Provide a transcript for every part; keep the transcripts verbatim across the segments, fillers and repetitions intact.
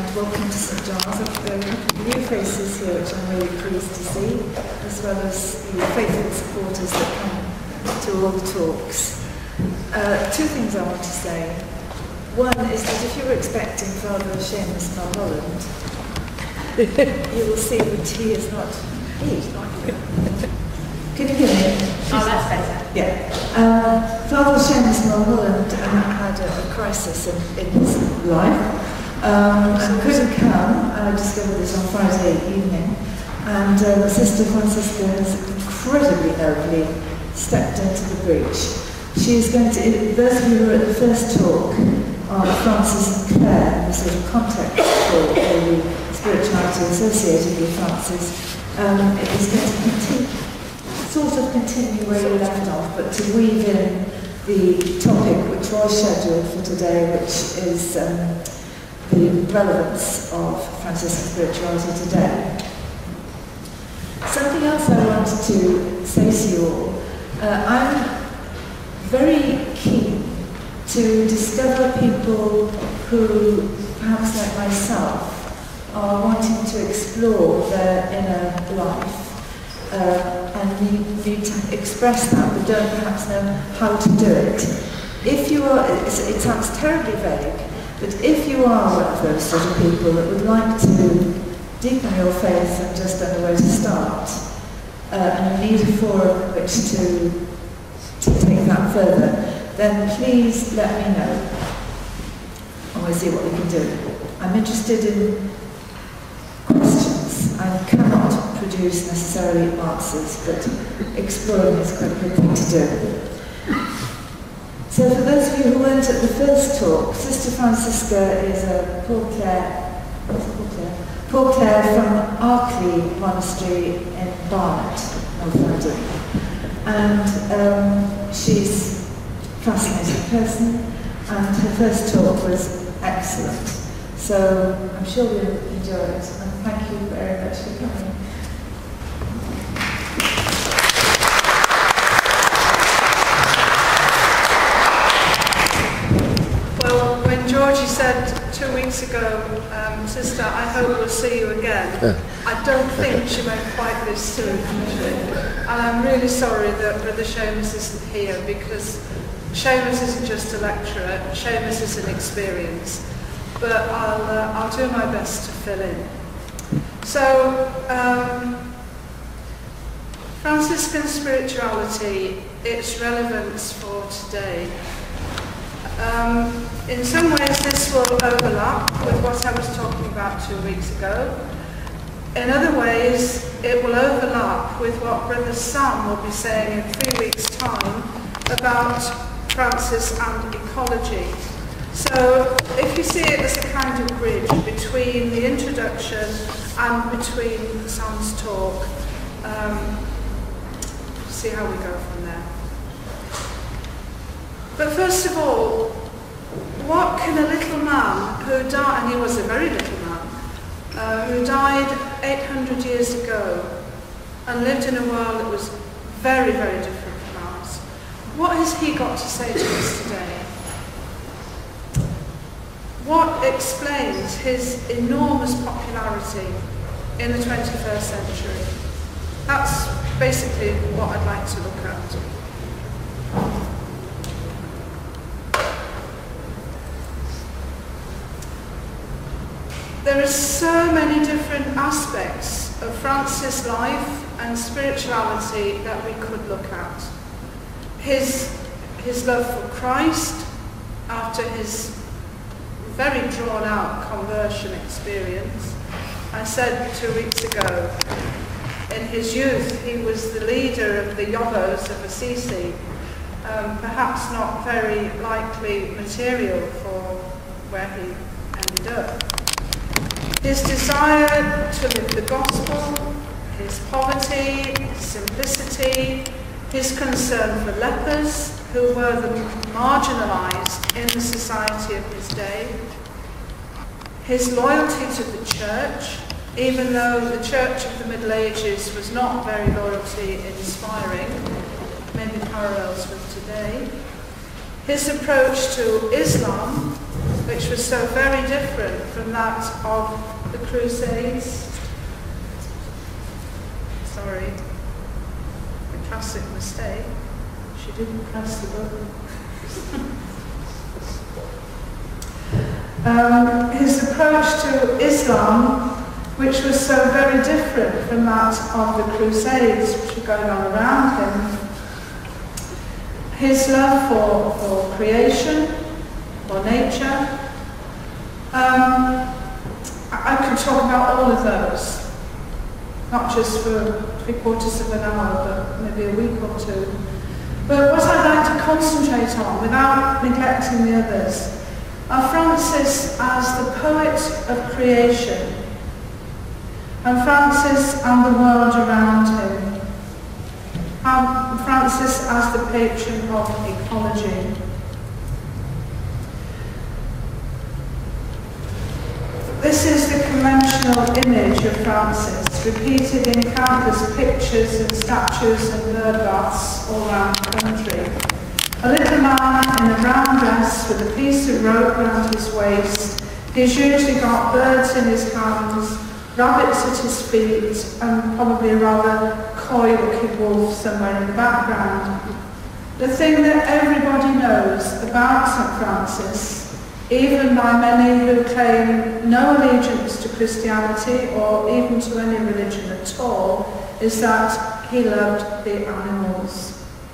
and welcome to Saint Giles. There are a couple of new faces here which I'm really pleased to see, as well as the faithful supporters that come to all the talks. Uh, two things I want to say. One is that if you were expecting Father Seamus Mulholland, you will see that he is not, he is not here. Can you hear me? Oh, that's better. Yeah. Uh, Father Seamus Mulholland uh, had a, a crisis in, in his life um, and couldn't come. I discovered this on Friday evening, and uh, Sister Francisca has incredibly nobly stepped into the breach. She is going to, those of you who were at the first talk on Francis and Clare, the sort of context for the spirituality associated with Francis, um, it is going to continue, sort of continue where you left off, but to weave in the topic which was scheduled for today, which is um, the relevance of Franciscan spirituality today. Something else I wanted to say to you all, uh, I'm very keen to discover people who, perhaps like myself, are wanting to explore their inner life uh, and need, need to express that, but don't perhaps know how to do it. If you are, it sounds terribly vague, but if you are one of those sort of people that would like to deepen your faith and just don't know where to start, uh, and you need a forum in which to to take that further, then please let me know and we'll see what we can do. I'm interested in questions. I cannot produce necessarily answers, but exploring is quite a good thing to do. So for those of you who weren't at the first talk, Sister Francisca is a Paul Clare, what's it Paul Clare? Paul Clare from Arkley Monastery in Barnet, North London. And um, she's a fascinating person, and her first talk was excellent. So I'm sure you'll enjoy it, and thank you very much for coming. Well, when Georgie said two weeks ago, um, Sister, I hope we'll see you again, yeah. I don't think she went quite this soon, actually. And I'm really sorry that Brother Seamus isn't here, because Seamus isn't just a lecturer, Seamus is an experience. But I'll, uh, I'll do my best to fill in. So, um, Franciscan spirituality, its relevance for today. Um, in some ways this will overlap with what I was talking about two weeks ago. In other ways, it will overlap with what Brother Sam will be saying in three weeks' time about Francis and ecology. So, if you see it as a kind of bridge between the introduction and between Sam's talk, um, see how we go from there. But first of all, what can a little man who died, and he was a very little man, uh, who died eight hundred years ago and lived in a world that was very, very different from ours, what has he got to say to us today? What explains his enormous popularity in the twenty-first century? That's basically what I'd like to look at. There are so many different aspects of Francis' life and spirituality that we could look at. His, his love for Christ after his very drawn-out conversion experience. I said two weeks ago, in his youth he was the leader of the Yobos of Assisi, um, perhaps not very likely material for where he ended up. His desire to live the gospel, his poverty, his simplicity, his concern for lepers, who were the marginalised in the society of his day, his loyalty to the church, even though the church of the Middle Ages was not very loyalty inspiring, maybe parallels with today, his approach to Islam, which was so very different from that of the Crusades. Sorry, a classic mistake. She didn't press the button. um, his approach to Islam, which was so very different from that of the Crusades, which were going on around him. His love for, for creation, for nature. Um, I, I could talk about all of those, not just for three quarters of an hour, but maybe a week or two. But what I'd like to concentrate on, without neglecting the others, are Francis as the poet of creation, and Francis and the world around him, and Francis as the patron of ecology. This is the conventional image of Francis, repeated in countless pictures and statues and bird baths all around the country. A little man in a brown dress with a piece of rope around his waist. He's usually got birds in his hands, rabbits at his feet, and probably a rather coy-looking wolf somewhere in the background. The thing that everybody knows about Saint Francis, even by many who claim no allegiance to Christianity or even to any religion at all, is that he loved the animals.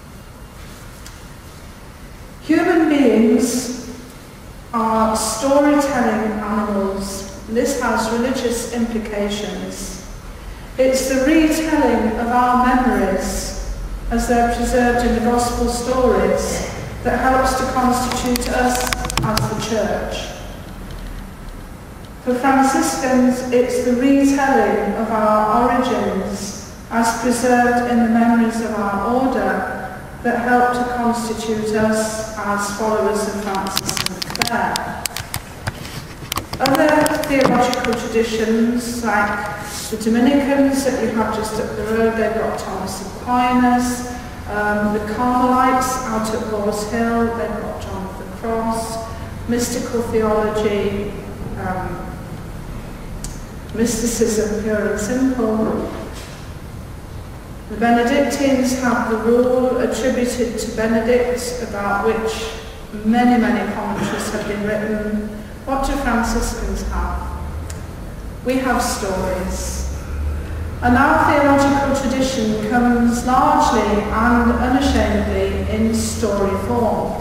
Human beings are storytelling animals. This has religious implications. It's the retelling of our memories as they're preserved in the gospel stories that helps to constitute us as the church. For Franciscans, it's the retelling of our origins as preserved in the memories of our order that help to constitute us as followers of Francis and Clare. Other theological traditions, like the Dominicans that you have just up the road, they've got Thomas Aquinas. Um, the Carmelites out at Boars Hill, they've got John of the Cross. Mystical theology, um, mysticism pure and simple. The Benedictines have the rule attributed to Benedict, about which many, many commentaries have been written. What do Franciscans have? We have stories. And our theological tradition comes largely and unashamedly in story form.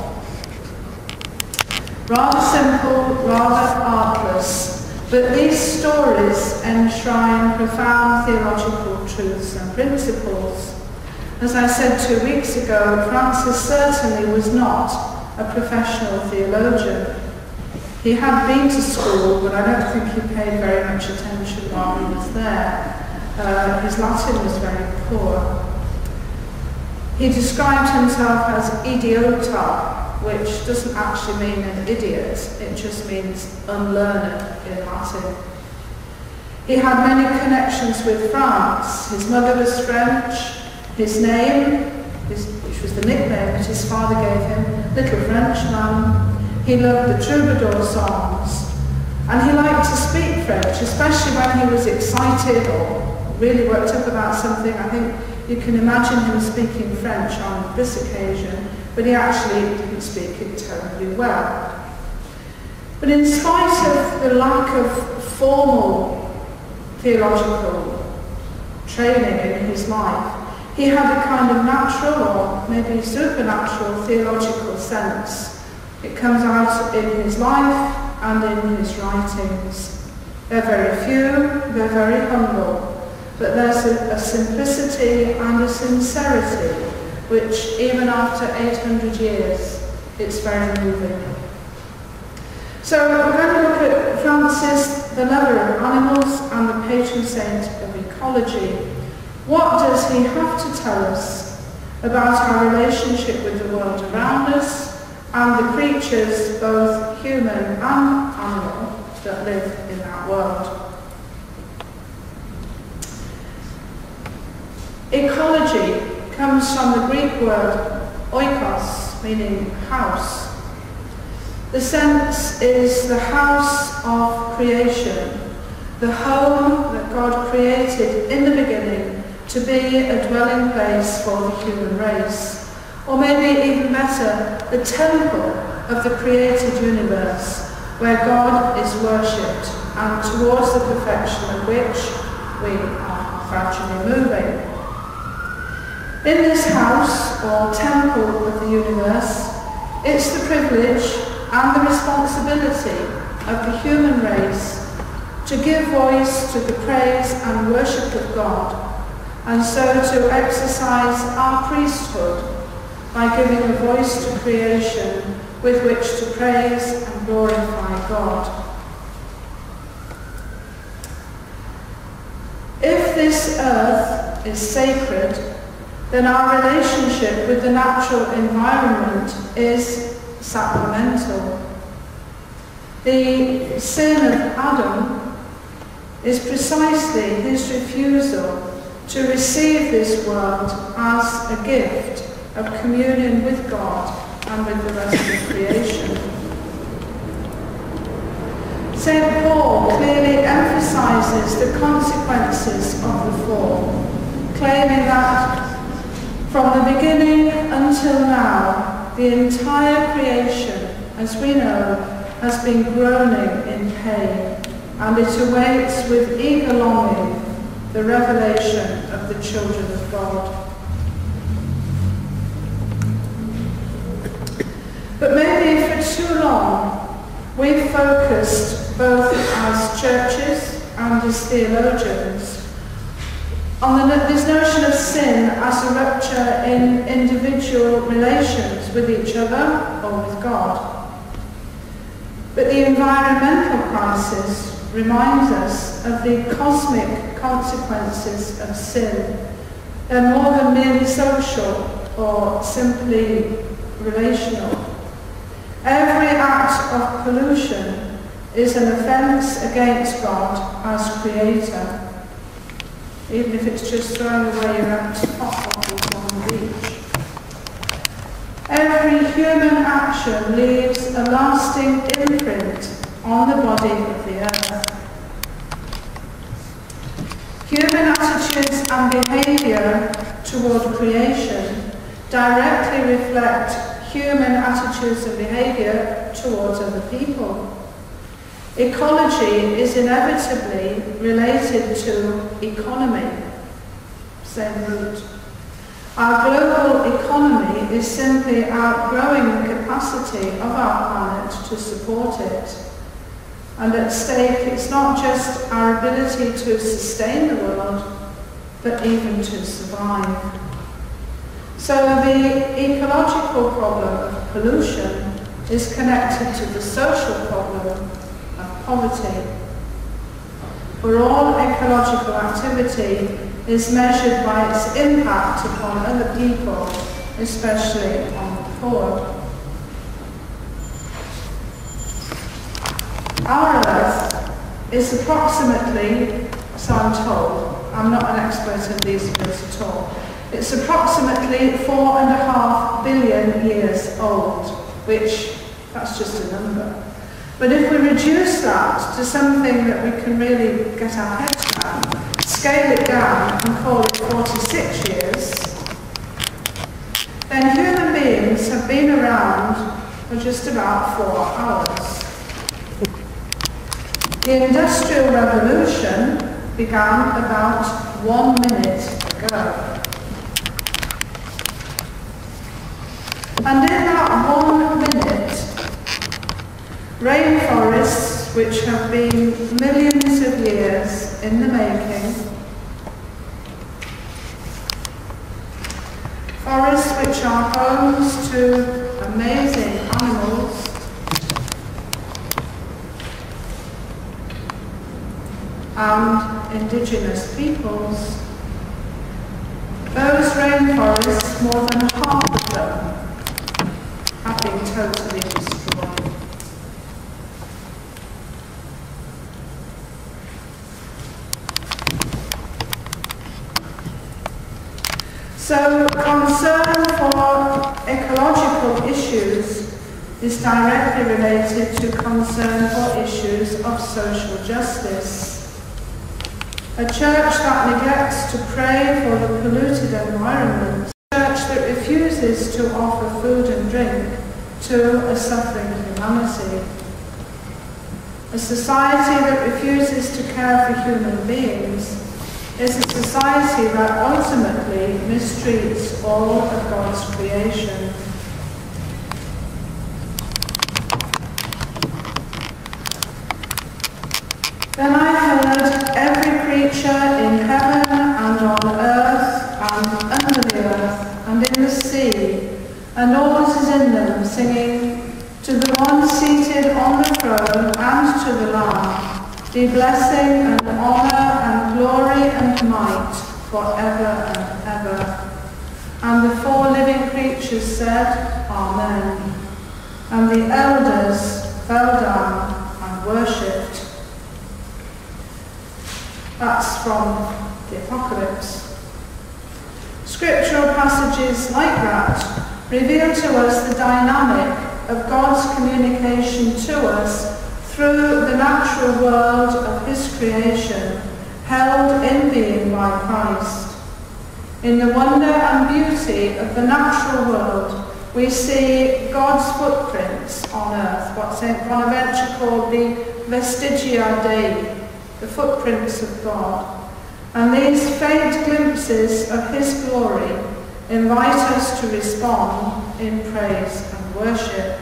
Rather simple, rather artless, but these stories enshrine profound theological truths and principles. As I said two weeks ago, Francis certainly was not a professional theologian. He had been to school, but I don't think he paid very much attention while he was there. Uh, his Latin was very poor. He described himself as idiota, which doesn't actually mean an idiot, it just means unlearned in Latin. He had many connections with France. His mother was French. His name, his, which was the nickname that his father gave him, Little Frenchman. He loved the troubadour songs. And he liked to speak French, especially when he was excited or really worked up about something. I think you can imagine him speaking French on this occasion, but he actually didn't speak it terribly well. But in spite of the lack of formal theological training in his life, he had a kind of natural or maybe supernatural theological sense. It comes out in his life and in his writings. They're very few, they're very humble, but there's a, a simplicity and a sincerity which, even after eight hundred years, it's very moving. So we're going to look at Francis, the lover of animals and the patron saint of ecology. What does he have to tell us about our relationship with the world around us and the creatures, both human and animal, that live in that world? Ecology comes from the Greek word oikos, meaning house. The sense is the house of creation, the home that God created in the beginning to be a dwelling place for the human race. Or maybe even better, the temple of the created universe, where God is worshipped and towards the perfection of which we are gradually moving. In this house, or temple of the universe, it's the privilege and the responsibility of the human race to give voice to the praise and worship of God, and so to exercise our priesthood by giving a voice to creation with which to praise and glorify God. If this earth is sacred, then our relationship with the natural environment is sacramental. The sin of Adam is precisely his refusal to receive this world as a gift of communion with God and with the rest of creation. Saint Paul clearly emphasizes the consequences of the fall, claiming that from the beginning until now, the entire creation, as we know, has been groaning in pain, and it awaits with eager longing the revelation of the children of God. But maybe for too long, we've focused, both as churches and as theologians, on the, this notion of sin as a rupture in individual relations with each other or with God. But the environmental crisis reminds us of the cosmic consequences of sin. They're more than merely social or simply relational. Every act of pollution is an offence against God as Creator, even if it's just throwing away your empty pop bottles on the beach. Every human action leaves a lasting imprint on the body of the earth. Human attitudes and behaviour toward creation directly reflect human attitudes and behaviour towards other people. Ecology is inevitably related to economy, same root. Our global economy is simply outgrowing the capacity of our planet to support it. And at stake, it's not just our ability to sustain the world, but even to survive. So the ecological problem of pollution is connected to the social problem of poverty. For all ecological activity is measured by its impact upon other people, especially on the poor. Our Earth is approximately, so I'm told, I'm not an expert in these fields at all, it's approximately four and a half billion years old, which, that's just a number. But if we reduce that to something that we can really get our heads around, scale it down and call it forty-six years, then human beings have been around for just about four hours. The Industrial Revolution began about one minute ago. And in that one minute, rainforests, which have been millions of years in the making, forests which are homes to amazing animals, and indigenous peoples, those rainforests, more than half of them, have been totally destroyed. So concern for ecological issues is directly related to concern for issues of social justice. A church that neglects to pray for the polluted environment, a church that refuses to offer food and drink to a suffering humanity. A society that refuses to care for human beings is a society that ultimately mistreats all of God's creation. Then I heard every creature in heaven and on earth and under the earth and in the sea and all that is in them, singing, to the one seated on the throne and to the Lamb, be blessing and honour and glory and might forever and ever. And the four living creatures said, Amen. And the elders fell down and worshipped. That's from the Apocalypse. Scriptural passages like that reveal to us the dynamic of God's communication to us through the natural world of his creation, held in being by Christ. In the wonder and beauty of the natural world, we see God's footprints on earth, what Saint Bonaventure called the vestigia Dei, the footprints of God. And these faint glimpses of his glory invite us to respond in praise and worship.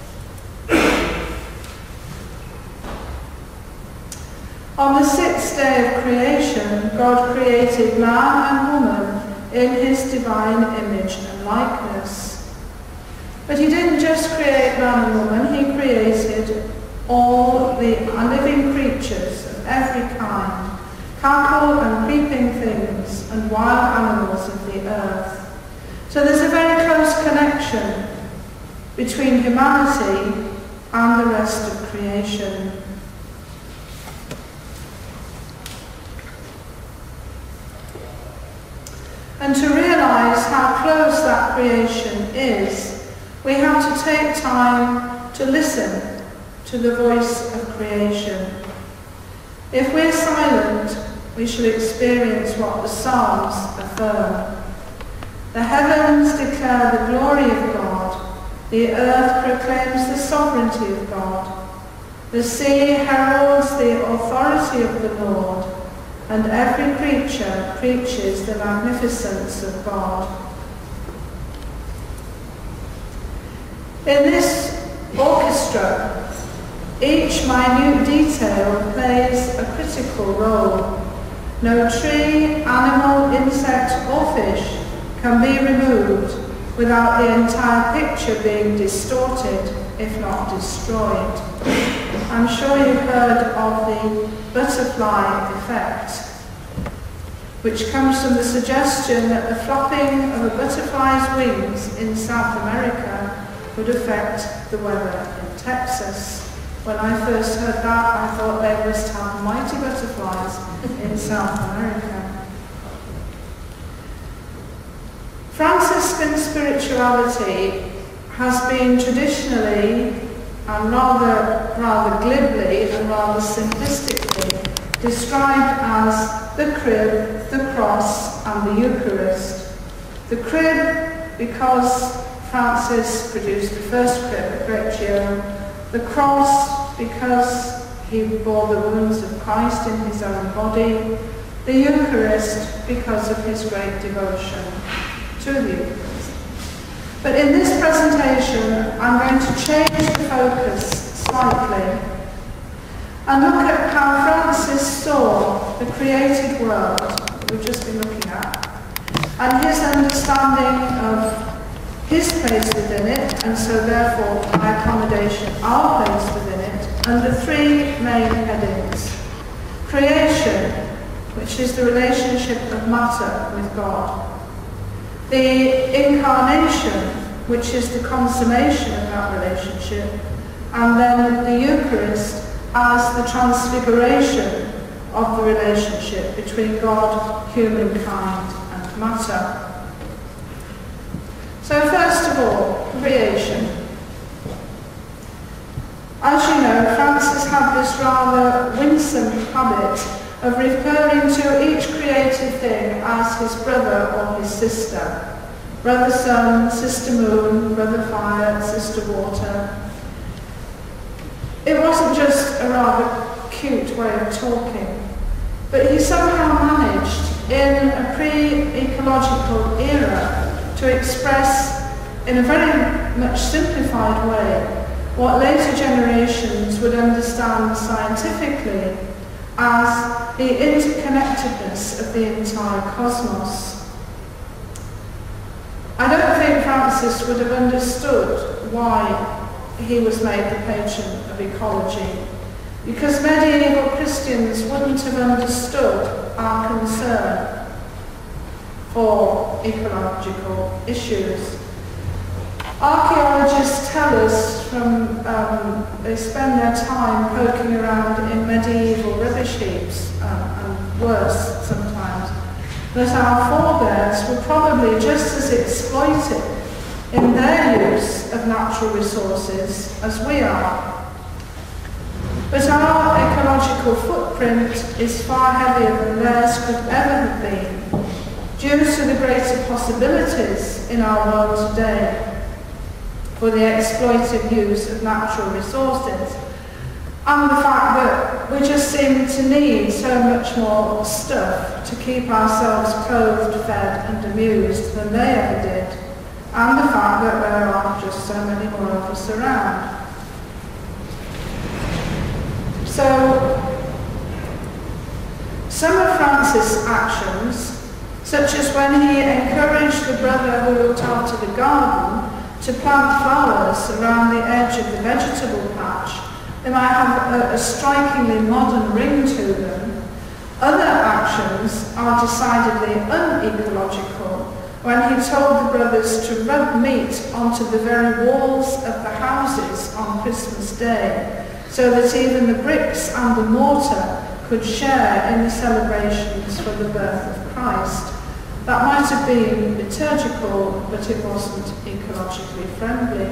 On the sixth day of creation, God created man and woman in his divine image and likeness. But he didn't just create man and woman, he created all the living creatures of every kind, cattle and creeping things and wild animals of the earth. So there's a very close connection between humanity and the rest of creation. And to realise how close that creation is, we have to take time to listen to the voice of creation. If we're silent, we shall experience what the Psalms affirm. The heavens declare the glory of God, the earth proclaims the sovereignty of God, the sea heralds the authority of the Lord, and every creature preaches the magnificence of God. In this orchestra, each minute detail plays a critical role. No tree, animal, insect, or fish can be removed without the entire picture being distorted, if not destroyed. I'm sure you've heard of the butterfly effect, which comes from the suggestion that the flopping of a butterfly's wings in South America would affect the weather in Texas. When I first heard that, I thought they must have mighty butterflies in South America. Franciscan spirituality has been traditionally and rather, rather glibly and rather simplistically described as the crib, the cross and the Eucharist. The crib because Francis produced the first crib at Greccio, the cross because he bore the wounds of Christ in his own body, the Eucharist because of his great devotion to the Eucharist. But in this presentation, I'm going to change the focus slightly and look at how Francis saw the created world that we've just been looking at, and his understanding of his place within it, and so therefore by accommodation our place within it, under three main headings. Creation, which is the relationship of matter with God. The incarnation, which is the consummation of that relationship, and then the Eucharist as the transfiguration of the relationship between God, humankind, and matter. So first of all, creation. As you know, Francis had this rather winsome habit of referring to each created thing as his brother or his sister. Brother sun, sister moon, brother fire, sister water. It wasn't just a rather cute way of talking, but he somehow managed, in a pre-ecological era, to express in a very much simplified way what later generations would understand scientifically as the interconnectedness of the entire cosmos. I don't think Francis would have understood why he was made the patron of ecology, because medieval Christians wouldn't have understood our concern for ecological issues. Archaeologists tell us from, um, they spend their time poking around in medieval rubbish heaps, um, and worse sometimes, that our forebears were probably just as exploited in their use of natural resources as we are. But our ecological footprint is far heavier than theirs could ever have been, due to the greater possibilities in our world today for the exploitive use of natural resources, and the fact that we just seem to need so much more stuff to keep ourselves clothed, fed and amused than they ever did, and the fact that there are just so many more of us around. So, some of Francis' actions, such as when he encouraged the brother who looked after the garden to plant flowers around the edge of the vegetable patch, they might have a, a strikingly modern ring to them. Other actions are decidedly unecological, when he told the brothers to rub meat onto the very walls of the houses on Christmas Day, so that even the bricks and the mortar could share in the celebrations for the birth of Christ. That might have been liturgical, but it wasn't ecologically friendly.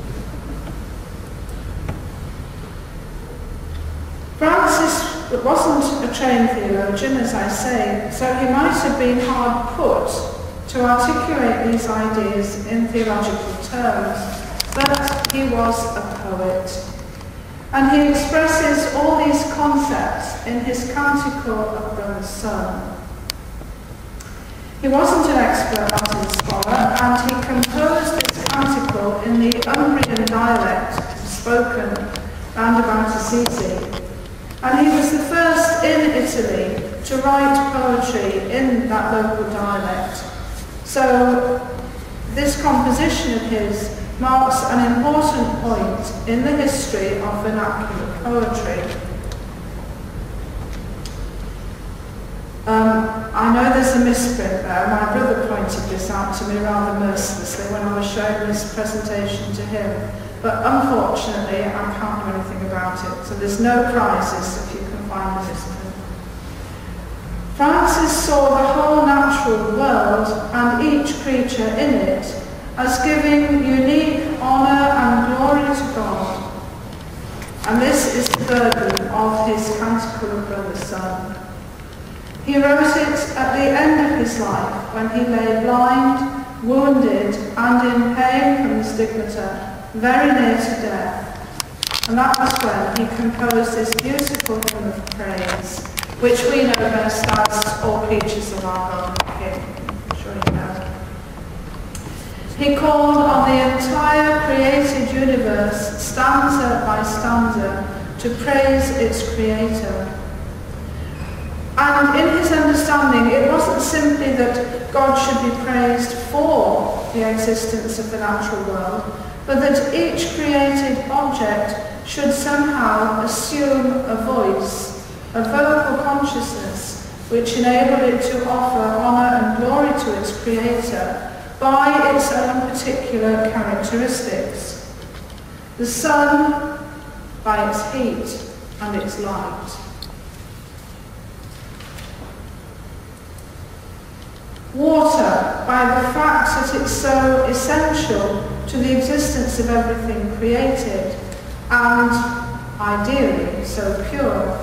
Francis wasn't a trained theologian, as I say, so he might have been hard put to articulate these ideas in theological terms, but he was a poet. And he expresses all these concepts in his canticle of Brother Sun. He wasn't an expert Latin scholar, and he composed this canticle in the Umbrian dialect spoken round about Assisi. And he was the first in Italy to write poetry in that local dialect. So this composition of his marks an important point in the history of vernacular poetry. Um, I know there's a misprint there. My brother pointed this out to me rather mercilessly when I was showing this presentation to him. But unfortunately, I can't do anything about it. So there's no prizes if you can find the misprint. Francis saw the whole natural world and each creature in it as giving unique honour and glory to God. And this is the burden of his canticle of Brother Sun. He wrote it at the end of his life, when he lay blind, wounded, and in pain from the stigmata, very near to death. And that was when he composed this beautiful hymn of praise, which we know best as All Creatures of Our God King. I'm sure you know. He called on the entire created universe, stanza by stanza, to praise its creator. And in his understanding, it wasn't simply that God should be praised for the existence of the natural world, but that each created object should somehow assume a voice, a vocal consciousness, which enabled it to offer honour and glory to its creator by its own particular characteristics. The sun by its heat and its light. Water, by the fact that it's so essential to the existence of everything created, and ideally so pure.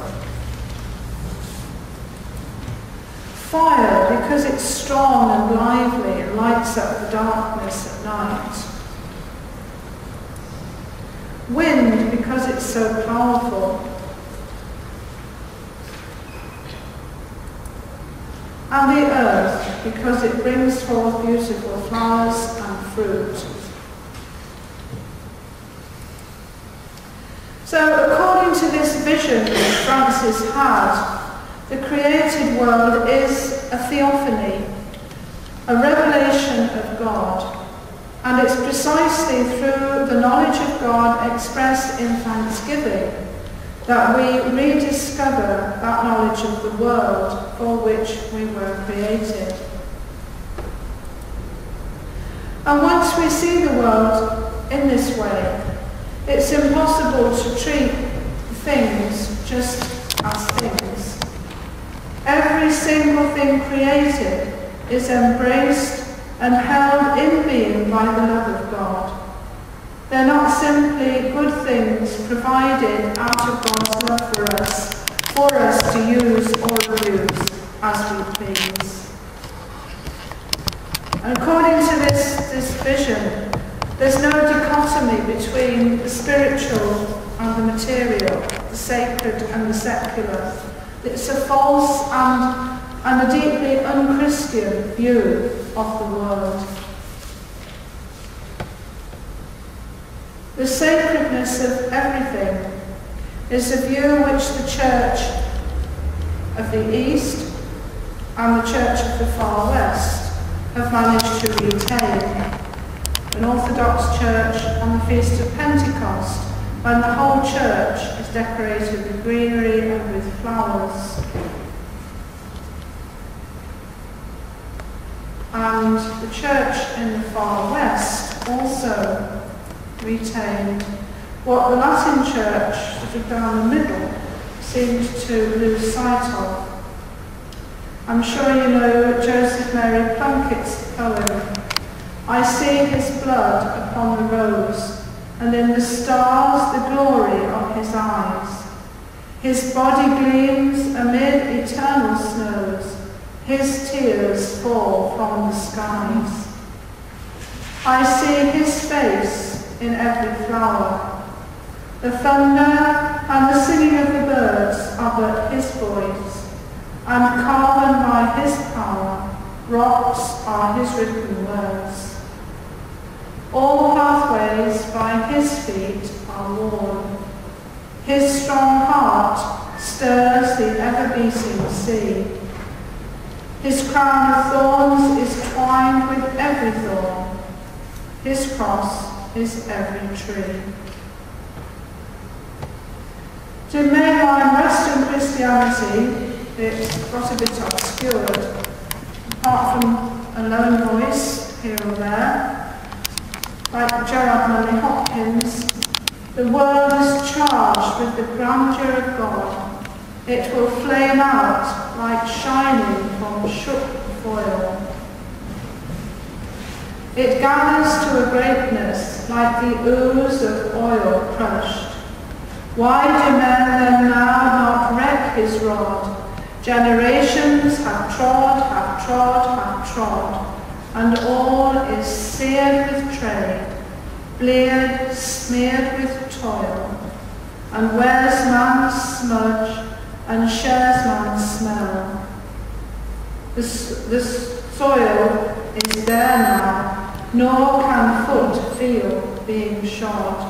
Fire, because it's strong and lively and lights up the darkness at night. Wind, because it's so powerful. And the earth, because it brings forth beautiful flowers and fruit. So, according to this vision that Francis had, the created world is a theophany, a revelation of God, and it's precisely through the knowledge of God expressed in thanksgiving that we rediscover that knowledge of the world for which we were created. And once we see the world in this way, it's impossible to treat things just as things. Every single thing created is embraced and held in being by the love of God. They're not simply good things provided out of God's love for us, for us to use or abuse as we please. And according to this, this vision, there's no dichotomy between the spiritual and the material, the sacred and the secular. It's a false and, and a deeply unchristian view of the world. The sacredness of everything is a view which the Church of the East and the Church of the Far West have managed to retain. An Orthodox Church on the Feast of Pentecost, when the whole church is decorated with greenery and with flowers. And the church in the Far West also retained what the Latin church, sort of down the middle, seemed to lose sight of. I'm sure you know Joseph Mary Plunkett's poem, "I see his blood upon the rose, and in the stars the glory of his eyes. His body gleams amid eternal snows, his tears fall from the skies. I see his face in every flower. The thunder and the singing of the birds are but his voice, and carven by his power, rocks are his written words. All pathways by his feet are worn. His strong heart stirs the ever-beating sea. His crown of thorns is twined with every thorn. His cross is every tree." To mainline Western Christianity, it got a bit obscured. Apart from a lone voice here or there, like Gerard Manley Hopkins, the world is charged with the grandeur of God. It will flame out like shining from shook foil. It gathers to a greatness like the ooze of oil crushed. Why do men then now not wreck his rod? Generations have trod, have trod, have trod, and all is seared with trade, bleared, smeared with toil, and wears man's smudge and shares man's smell. The, the soil is there now, nor can foot feel being shod.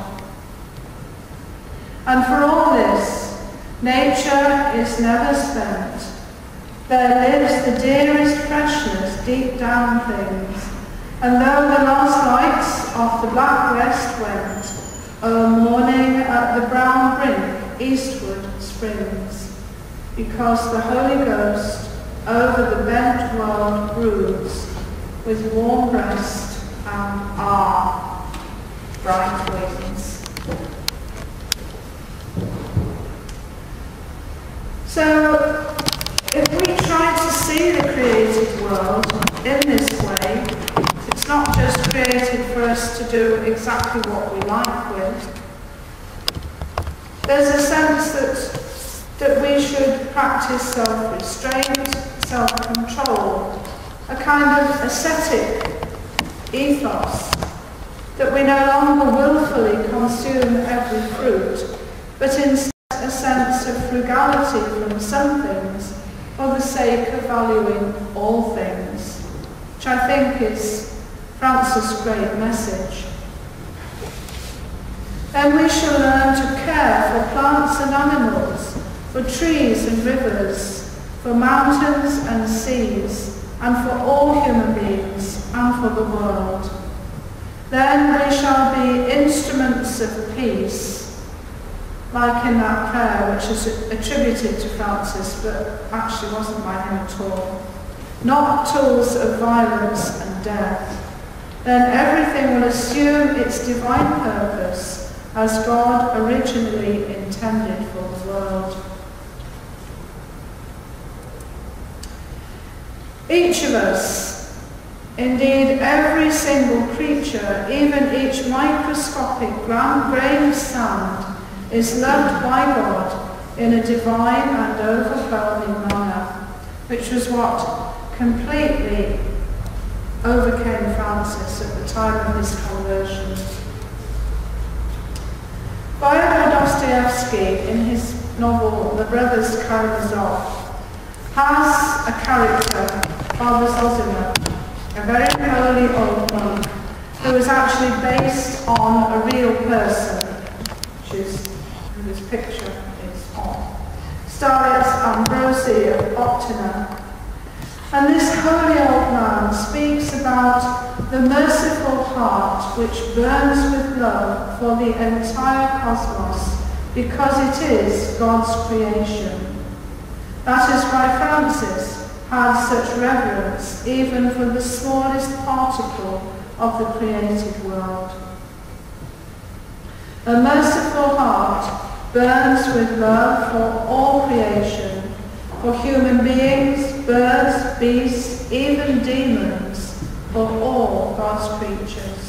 And for all this, nature is never spent. There lives the dearest freshness deep down things, and though the last lights of the black west went, o'er morning at the brown brink eastward springs, because the Holy Ghost over the bent world broods with warm breast and ah, bright wings. So, if we try to see the created world in this way, it's not just created for us to do exactly what we like with. There's a sense that, that we should practice self-restraint, self-control, a kind of ascetic ethos, that we no longer willfully consume every fruit, but instead a sense of frugality from some things for the sake of valuing all things, which I think is Francis' great message. Then we shall learn to care for plants and animals, for trees and rivers, for mountains and seas, and for all human beings, and for the world. Then we shall be instruments of peace, like in that prayer which is attributed to Francis, but actually wasn't by him at all. Not tools of violence and death. Then everything will assume its divine purpose as God originally intended for the world. Each of us, indeed, every single creature, even each microscopic grain of sand, is loved by God in a divine and overwhelming manner, which was what completely overcame Francis at the time of his conversion. Fyodor Dostoevsky, in his novel The Brothers Karamazov, has a character, Father Zosima, a very holy old monk who is actually based on a real person, which is who this picture is on. Starets Ambrosi of Optina. And this holy old man speaks about the merciful heart which burns with love for the entire cosmos because it is God's creation. That is why Francis had such reverence even for the smallest particle of the created world. A merciful heart burns with love for all creation, for human beings, birds, beasts, even demons, for all God's creatures.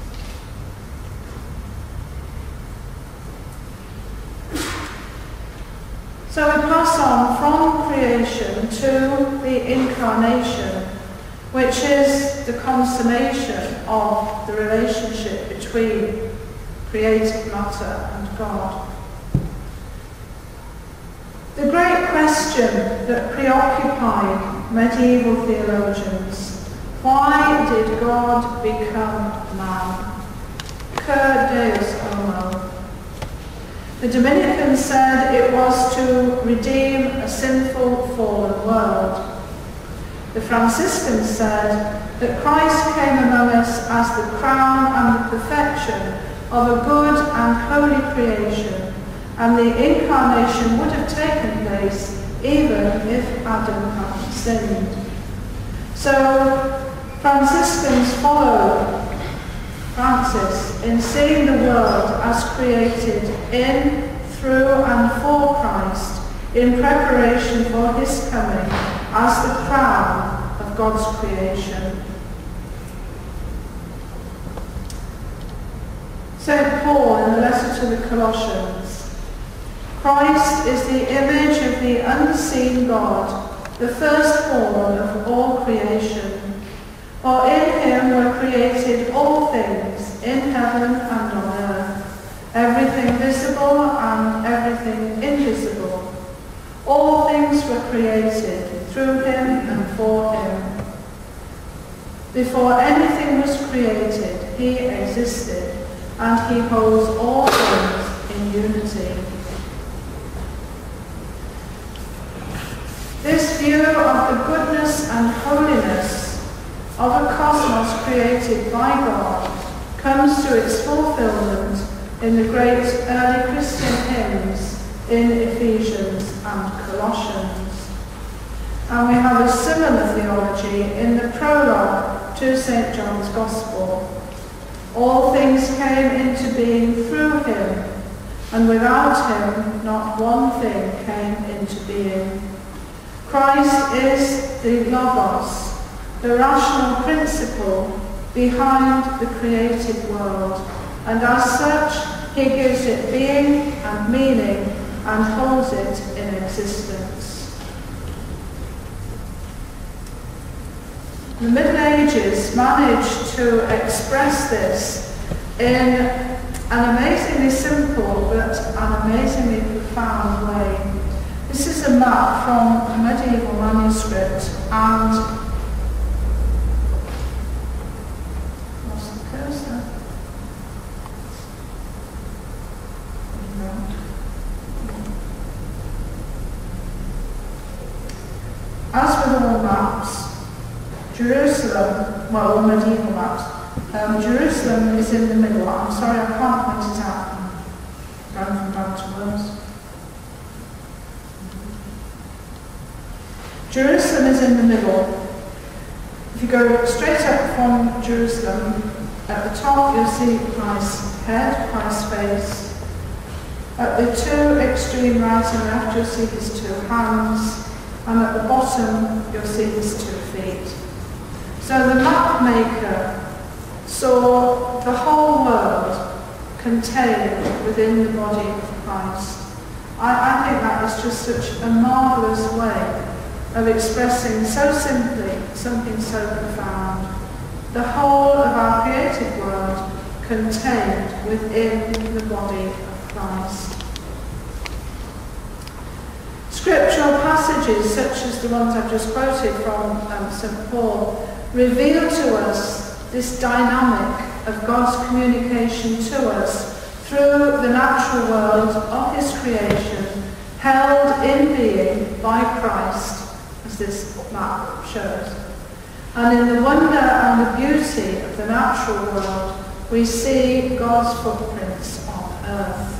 So we pass on from creation to the incarnation, which is the consummation of the relationship between created matter and God. The great question that preoccupied medieval theologians: why did God become man? Cur Deus homo. The Dominicans said it was to redeem a sinful, fallen world. The Franciscans said that Christ came among us as the crown and the perfection of a good and holy creation, and the incarnation would have taken place even if Adam hadn't sinned. So Franciscans followed Francis in seeing the world as created in, through and for Christ in preparation for his coming as the crown of God's creation. Saint Paul in the letter to the Colossians: Christ is the image of the unseen God, the firstborn of all creation. For in him were created all things, in heaven and on earth, everything visible and everything invisible. All things were created through him and for him. Before anything was created, he existed, and he holds all things in unity. This view of the goodness and holiness of a cosmos created by God comes to its fulfillment in the great early Christian hymns in Ephesians and Colossians. And we have a similar theology in the prologue to Saint John's Gospel. All things came into being through him, and without him not one thing came into being. Christ is the Logos, the rational principle behind the created world, and as such He gives it being and meaning and holds it in existence. The Middle Ages managed to express this in an amazingly simple but an amazingly profound way. This is a map from a medieval manuscript, and what's the cursor? As with all maps, Jerusalem, well, all medieval maps, um, Jerusalem is in the middle. I'm sorry, I can't point it out. I'm going from bad to worse. Jerusalem is in the middle. If you go straight up from Jerusalem, at the top you'll see Christ's head, Christ's face. At the two extreme right and left you'll see his two hands, and at the bottom you'll see his two feet. So the map maker saw the whole world contained within the body of Christ. I, I think that is just such a marvellous way of expressing so simply something so profound. The whole of our created world contained within the body of Christ. Scriptural passages such as the ones I've just quoted from um, Saint Paul reveal to us this dynamic of God's communication to us through the natural world of his creation, held in being by Christ, as this map shows. And in the wonder and the beauty of the natural world, we see God's footprints on earth.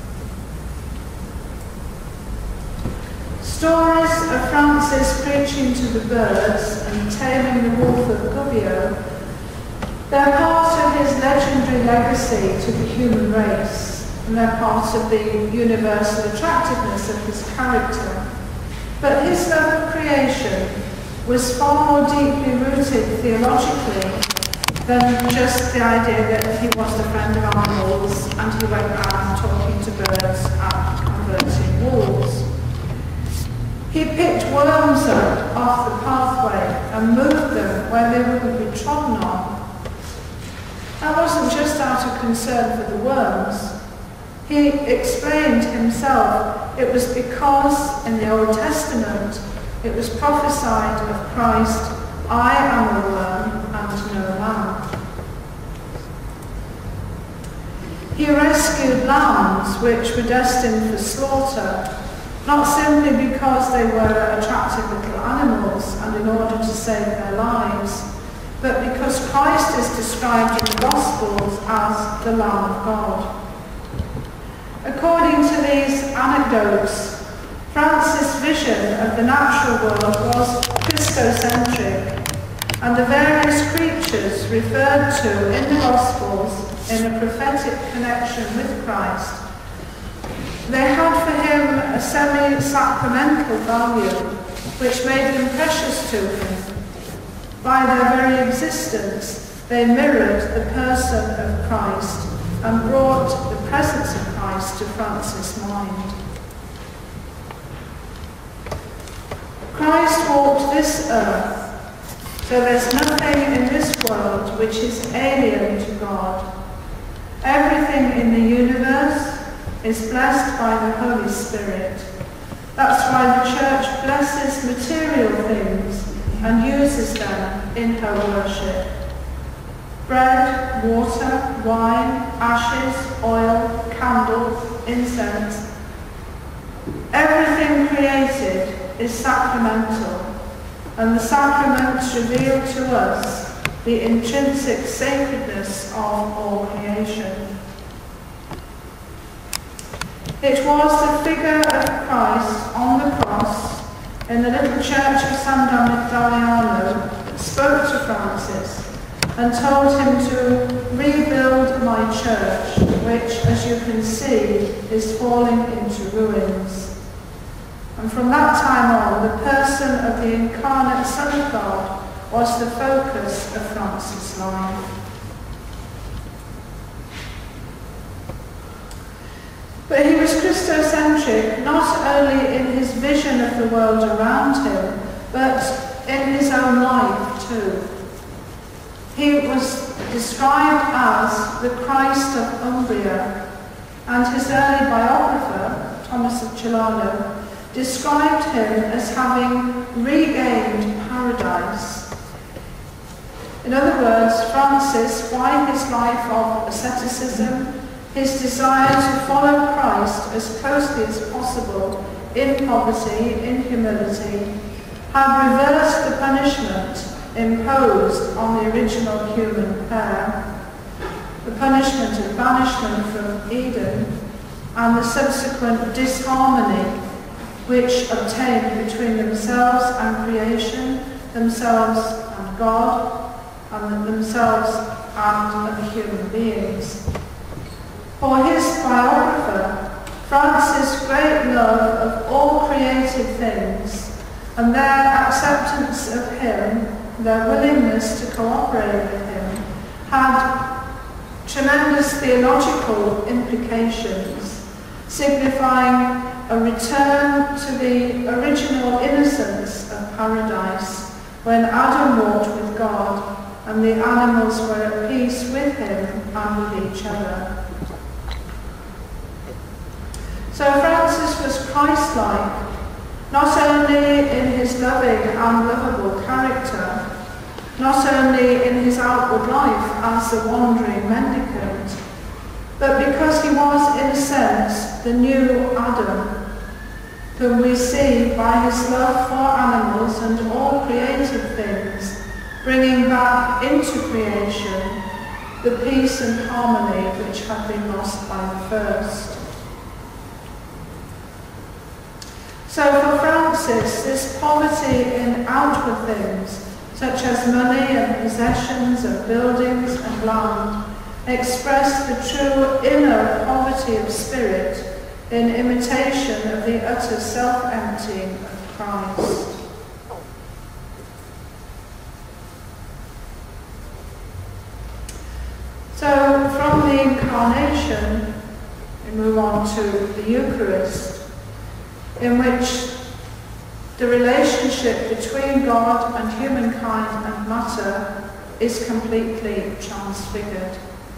Stories of Francis preaching to the birds and taming the wolf of Gubbio, they're part of his legendary legacy to the human race, and they're part of the universal attractiveness of his character. But his love of creation was far more deeply rooted theologically than just the idea that he was the friend of animals and he went around talking to birds and converting wolves. He picked worms up off the pathway and moved them where they wouldn't be trodden on. That wasn't just out of concern for the worms. He explained himself it was because in the Old Testament it was prophesied of Christ, I am a worm and no man. He rescued lambs which were destined for slaughter, not simply because they were attractive little animals and in order to save their lives, but because Christ is described in the Gospels as the Lamb of God. According to these anecdotes, Francis' vision of the natural world was Christocentric, and the various creatures referred to in the Gospels in a prophetic connection with Christ, they had for him a semi-sacramental value which made them precious to him. By their very existence, they mirrored the person of Christ and brought the presence of Christ to Francis' mind. Christ walked this earth, so there's nothing in this world which is alien to God. Everything in the universe is blessed by the Holy Spirit. That's why the Church blesses material things and uses them in her worship. Bread, water, wine, ashes, oil, candles, incense. Everything created is sacramental, and the sacraments reveal to us the intrinsic sacredness of all creation. It was the figure of Christ on the cross in the little church of San Damiano that spoke to Francis and told him to rebuild my church, which, as you can see, is falling into ruins. And from that time on, the person of the incarnate Son of God was the focus of Francis' life. But he was Christocentric not only in his vision of the world around him, but in his own life too. He was described as the Christ of Umbria, and his early biographer, Thomas of Celano, described him as having regained paradise. In other words, Francis, by his life of asceticism, his desire to follow Christ as closely as possible in poverty, in humility, had reversed the punishment imposed on the original human pair, the punishment of banishment from Eden, and the subsequent disharmony which obtained between themselves and creation, themselves and God, and themselves and other human beings. For his biographer, Francis' great love of all created things and their acceptance of him, their willingness to cooperate with him, had tremendous theological implications, signifying a return to the original innocence of paradise when Adam walked with God and the animals were at peace with him and with each other. So Francis was Christ-like, not only in his loving and lovable character, not only in his outward life as a wandering mendicant, but because he was, in a sense, the new Adam, whom we see by his love for animals and all created things, bringing back into creation the peace and harmony which had been lost by the first. So for Francis, this poverty in outward things, such as money and possessions and buildings and land, expressed the true inner poverty of spirit in imitation of the utter self-emptying of Christ. So from the Incarnation, we move on to the Eucharist, in which the relationship between God and humankind and matter is completely transfigured.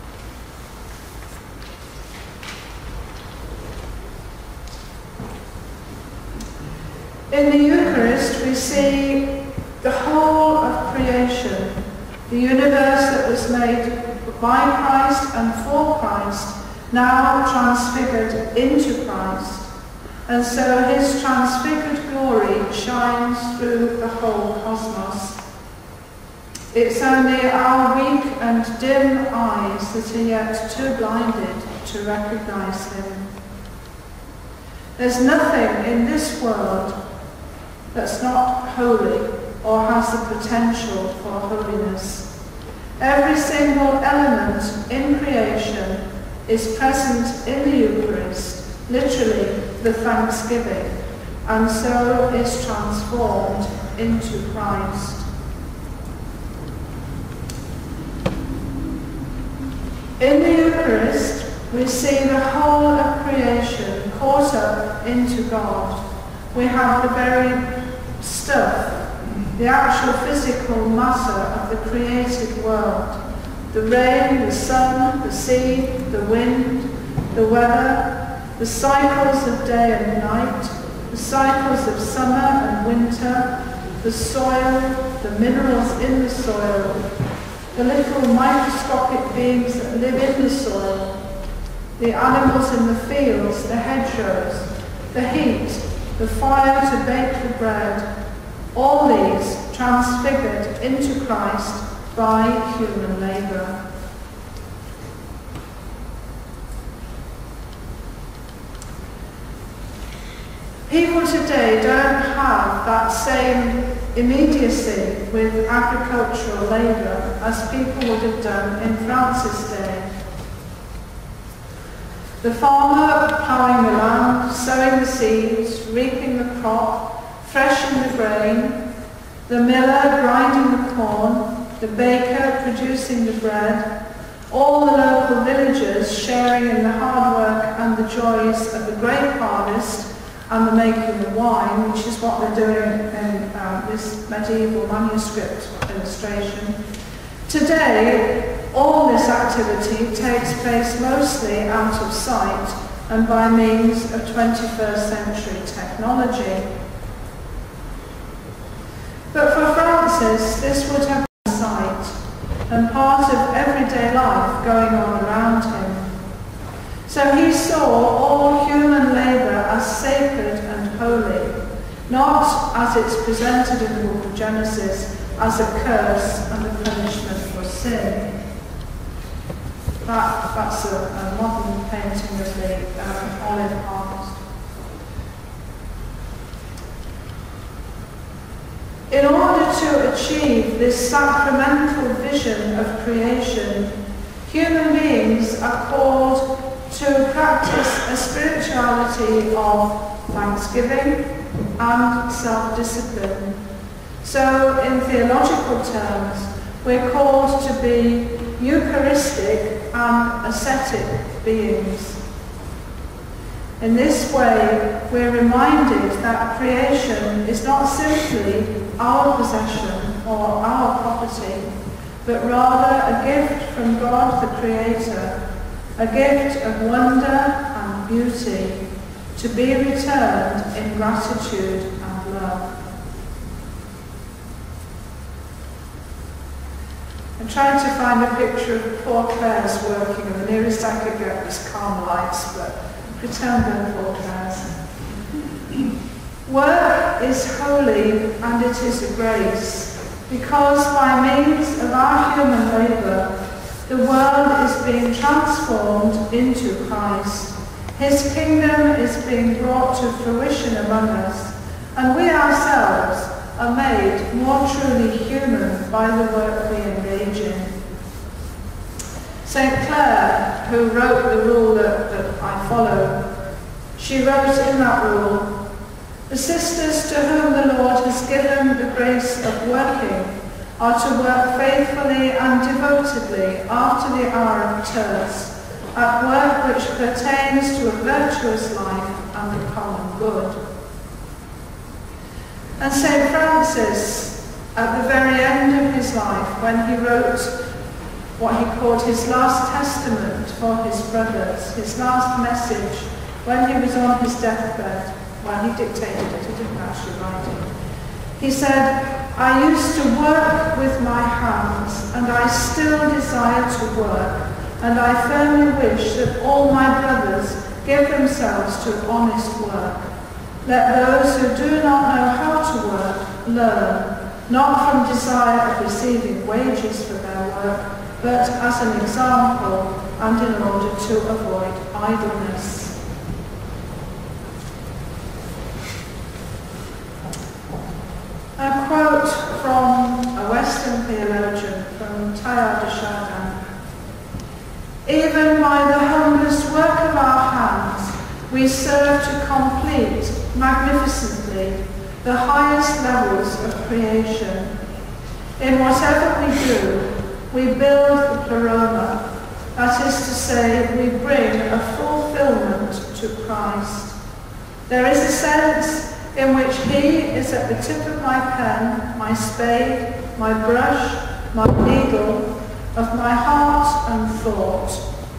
In the Eucharist, we see the whole of creation, the universe that was made by Christ and for Christ, now transfigured into Christ. And so his transfigured glory shines through the whole cosmos. It's only our weak and dim eyes that are yet too blinded to recognize him. There's nothing in this world that's not holy or has the potential for holiness. Every single element in creation is present in the Eucharist, literally the thanksgiving, and so is transformed into Christ. In the Eucharist, we see the whole of creation caught up into God. We have the very stuff, the actual physical matter of the created world. The rain, the sun, the sea, the wind, the weather, the cycles of day and night, the cycles of summer and winter, the soil, the minerals in the soil, the little microscopic beings that live in the soil, the animals in the fields, the hedgerows, the heat, the fire to bake the bread, all these transfigured into Christ by human labour. People today don't have that same immediacy with agricultural labour as people would have done in Francis' day. The farmer ploughing the land, sowing the seeds, reaping the crop, threshing the grain, the miller grinding the corn, the baker producing the bread, all the local villagers sharing in the hard work and the joys of the grape harvest and the making of wine, which is what they're doing in uh, this medieval manuscript illustration. Today, all this activity takes place mostly out of sight and by means of twenty-first century technology. But for Francis, this would have been sight and part of everyday life going on around him. So he saw all human labour as sacred and holy, not as it's presented in the book of Genesis as a curse and a punishment for sin. That, that's a, a modern painting of the um, olive harvest. In order to achieve this sacramental vision of creation, human beings are called to practice a spirituality of thanksgiving and self-discipline. So, in theological terms, we're called to be Eucharistic and ascetic beings. In this way, we're reminded that creation is not simply our possession or our property, but rather a gift from God the Creator, a gift of wonder and beauty, to be returned in gratitude and love. I'm trying to find a picture of poor Clares working, and the nearest I could get was Carmelites, but pretend they're poor Clares. Work is holy and it is a grace, because by means of our human labour, the world is being transformed into Christ. His kingdom is being brought to fruition among us, and we ourselves are made more truly human by the work we engage in. Saint Clare, who wrote the rule that, that I follow, she wrote in that rule, "The sisters to whom the Lord has given the grace of working are to work faithfully and devotedly after the hour of terce, at work which pertains to a virtuous life and the common good." And Saint Francis, at the very end of his life, when he wrote what he called his last testament for his brothers, his last message, when he was on his deathbed, well, he dictated it, he didn't actually write it. He said, "I used to work with my hands, and I still desire to work, and I firmly wish that all my brothers give themselves to honest work. Let those who do not know how to work learn, not from desire of receiving wages for their work, but as an example and in order to avoid idleness." A quote from a Western theologian, from Teilhard de Chardin. "Even by the humblest work of our hands, we serve to complete magnificently the highest levels of creation. In whatever we do, we build the pleroma, that is to say, we bring a fulfillment to Christ. There is a sense in which he is at the tip of my pen, my spade, my brush, my needle, of my heart and thought.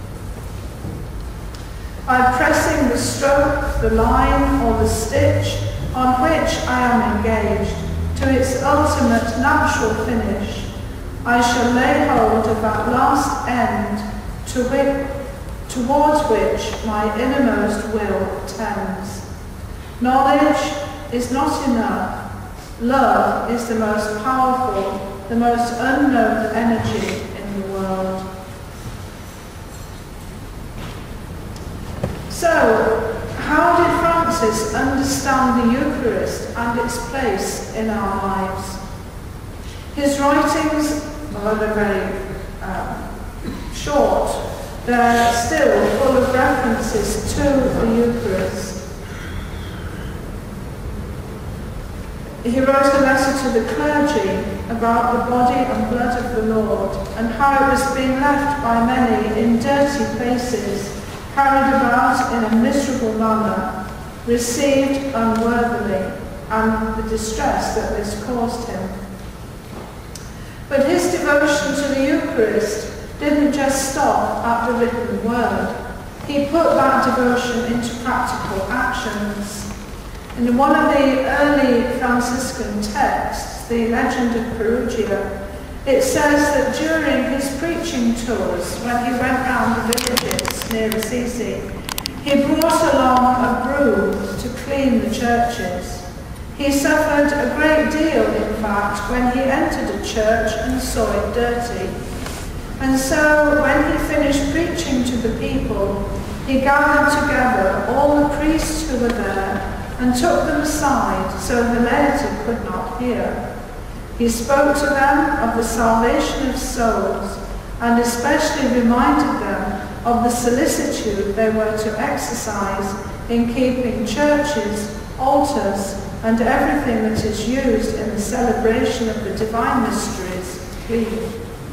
By pressing the stroke, the line, or the stitch on which I am engaged to its ultimate natural finish, I shall lay hold of that last end to which, towards which my innermost will tends. Knowledge is not enough. Love is the most powerful, the most unknown energy in the world." So, how did Francis understand the Eucharist and its place in our lives? His writings, although they're very um, short, they're still full of references to the Eucharist. He wrote a letter to the clergy about the body and blood of the Lord and how it was being left by many in dirty places, carried about in a miserable manner, received unworthily, and the distress that this caused him. But his devotion to the Eucharist didn't just stop at the written word. He put that devotion into practical actions. In one of the early Franciscan texts, the Legend of Perugia, it says that during his preaching tours, when he went round the villages near Assisi, he brought along a broom to clean the churches. He suffered a great deal, in fact, when he entered a church and saw it dirty. And so, when he finished preaching to the people, he gathered together all the priests who were there and took them aside so the laity could not hear. He spoke to them of the salvation of souls and especially reminded them of the solicitude they were to exercise in keeping churches, altars, and everything that is used in the celebration of the divine mysteries clean.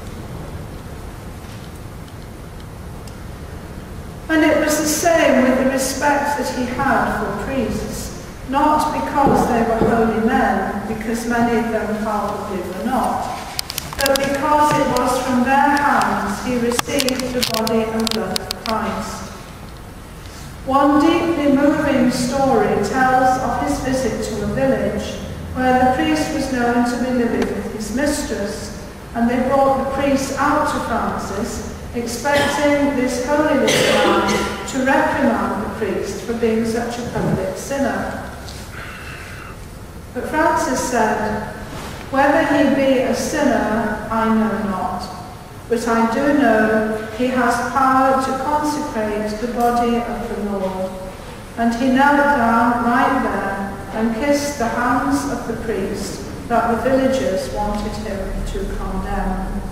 And it was the same with the respect that he had for priests, not because they were holy men, because many of them probably were not, but because it was from their hands he received the body and blood of Christ. One deeply moving story tells of his visit to a village where the priest was known to be living with his mistress, and they brought the priest out to Francis, expecting this holiness man to reprimand the priest for being such a public sinner. But Francis said, "Whether he be a sinner, I know not, but I do know he has power to consecrate the body of the Lord." And he knelt down right there and kissed the hands of the priest that the villagers wanted him to condemn.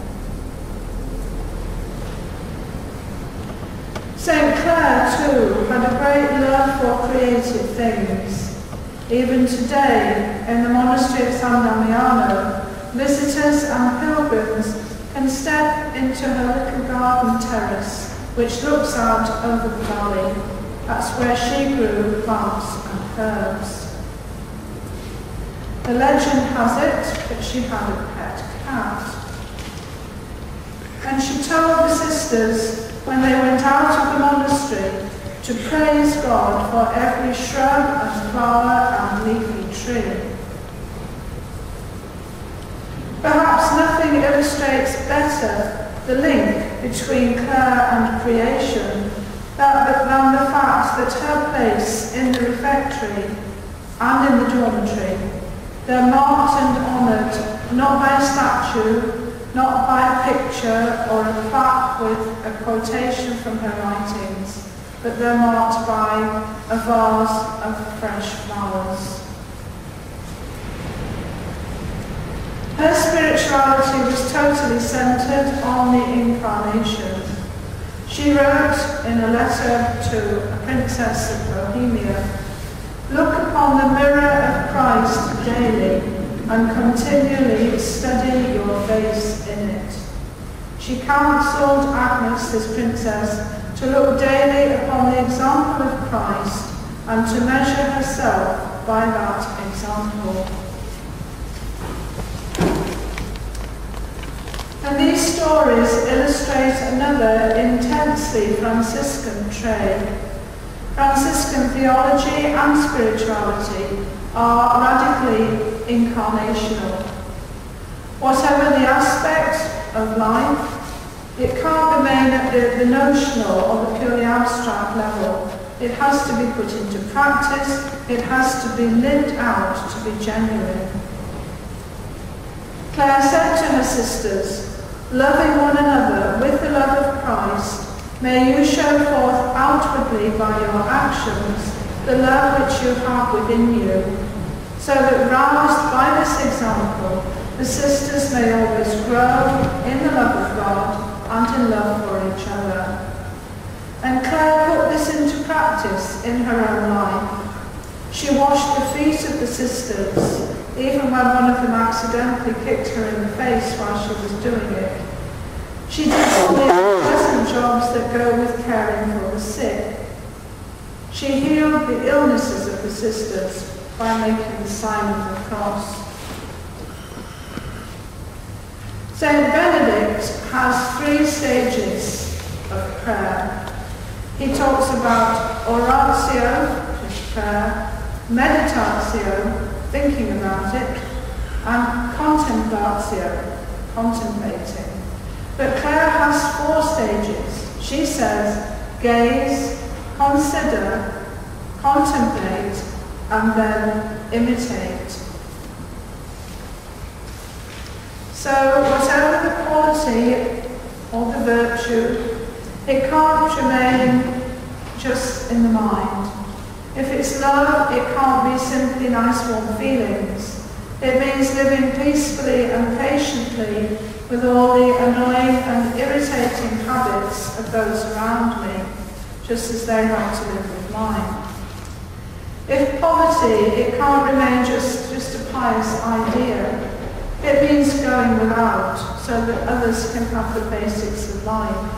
Saint Clare, too, had a great love for creative things. Even today, in the monastery of San Damiano, visitors and pilgrims can step into her little garden terrace, which looks out over the valley. That's where she grew plants and herbs. The legend has it that she had a pet cat. And she told the sisters, when they went out of the monastery, to praise God for every shrub and flower and leafy tree. Perhaps nothing illustrates better the link between Clare and creation than the fact that her place in the refectory and in the dormitory, they're marked and honoured not by a statue, not by a picture or a plaque with a quotation from her writings, but they're marked by a vase of fresh flowers. Her spirituality was totally centred on the Incarnation. She wrote in a letter to a princess of Bohemia, "Look upon the mirror of Christ daily and continually study your face in it." She counselled Agnes, this princess, to look daily upon the example of Christ and to measure herself by that example. And these stories illustrate another intensely Franciscan trait. Franciscan theology and spirituality are radically incarnational. Whatever the aspect of life, it can't remain at the, the notional or the purely abstract level. It has to be put into practice, it has to be lived out to be genuine. Clare said to her sisters, "Loving one another with the love of Christ, may you show forth outwardly by your actions the love which you have within you, so that roused by this example, the sisters may always grow in the love of God and in love for each other." And Clare put this into practice in her own life. She washed the feet of the sisters even when one of them accidentally kicked her in the face while she was doing it. She did all the pleasant jobs that go with caring for the sick. She healed the illnesses of the sisters by making the sign of the cross. Saint Benedict has three stages of prayer. He talks about oratio, which is prayer, meditatio, thinking about it, and contemplatio, contemplating. But Clare has four stages. She says, gaze, consider, contemplate, and then imitate. So whatever the quality or the virtue, it can't remain just in the mind. If it's love, it can't be simply nice warm feelings. It means living peacefully and patiently with all the annoying and irritating habits of those around me, just as they have to live with mine. If poverty, it can't remain just, just a pious idea. It means going without so that others can have the basics of life.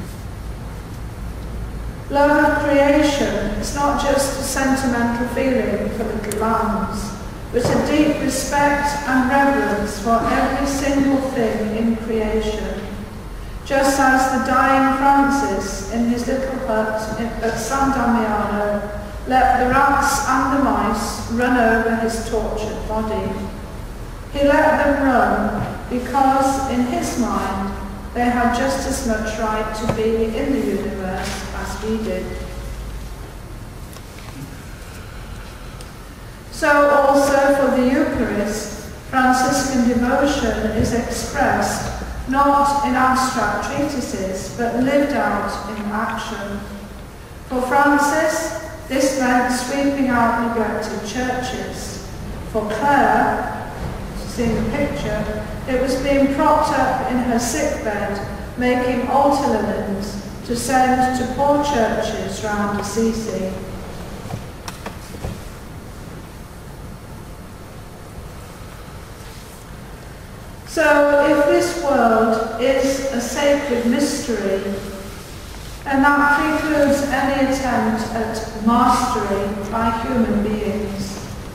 Love of creation is not just a sentimental feeling for little lambs, but a deep respect and reverence for every single thing in creation. Just as the dying Francis in his little hut at San Damiano let the rats and the mice run over his tortured body. He let them run because, in his mind, they had just as much right to be in the universe as he did. So also for the Eucharist, Franciscan devotion is expressed not in abstract treatises, but lived out in action. For Francis, this meant sweeping out neglected churches. For Clare, in the picture, it was being propped up in her sickbed, making altar linens to send to poor churches round Assisi. So if this world is a sacred mystery, and that precludes any attempt at mastery by human beings,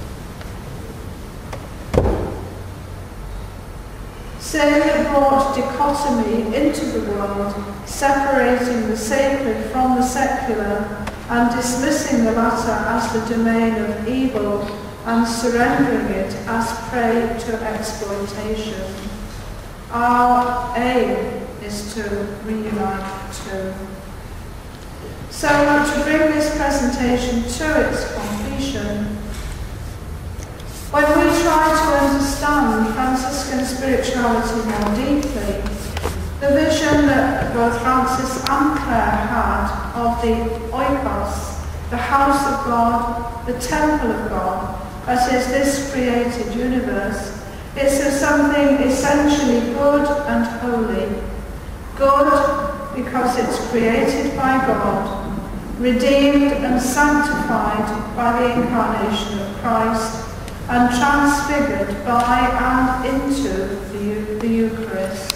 sin brought dichotomy into the world, separating the sacred from the secular and dismissing the latter as the domain of evil and surrendering it as prey to exploitation. Our aim is to reunite the two. So to bring this presentation to its completion, when we try to understand Franciscan spirituality more deeply, the vision that both Francis and Clare had of the oikos, the house of God, the temple of God, that is this created universe, is of something essentially good and holy. Good because it's created by God, redeemed and sanctified by the incarnation of Christ, and transfigured by and into the, the Eucharist.